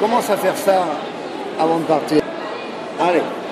commence à faire ça avant de partir. Allez.